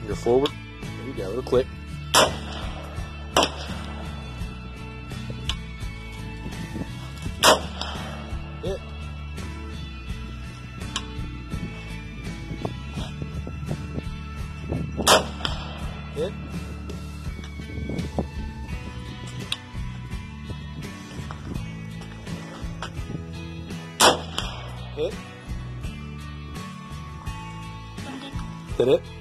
You're forward. There you go. It'll click. Hit. Hit. Hit. Hit it.